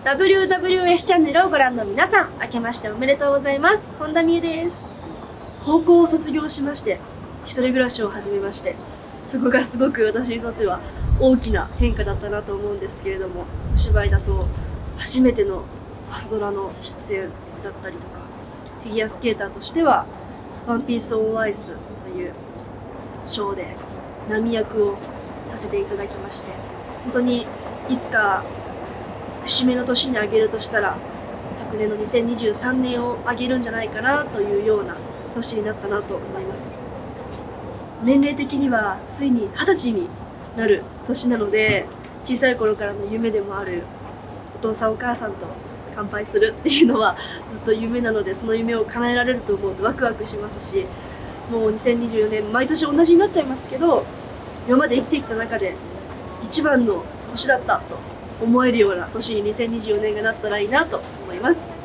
WWF チャンネルをご覧の皆さん、明けましておめでとうございます。本田美優です。高校を卒業しまして、一人暮らしを始めまして、そこがすごく私にとっては大きな変化だったなと思うんですけれども、お芝居だと初めての朝ドラの出演だったりとか、フィギュアスケーターとしてはワンピースオンアイスというショーで波役をさせていただきまして、本当にいつか節目の年にあげるとしたら昨年の2023年をあげるんじゃないかなというような年になったなと思います。年齢的にはついに20歳になる年なので、小さい頃からの夢でもあるお父さんお母さんと乾杯するっていうのはずっと夢なので、その夢を叶えられると思うとワクワクしますし、もう2024年毎年同じになっちゃいますけど、今まで生きてきた中で一番の年だったと思えるような年に2024年がなったらいいなと思います。